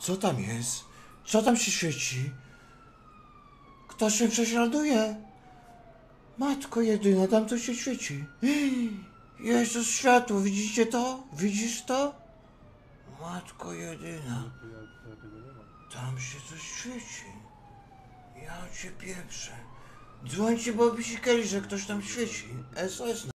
Co tam jest? Co tam się świeci? Ktoś mnie prześladuje? Matko jedyna, tam to się świeci. Jezus, światło, widzicie to? Widzisz to? Matko jedyna. Tam się coś świeci. Ja cię pieprzę. Dzwońcie Bobby Sikeli, że ktoś tam świeci. SOS.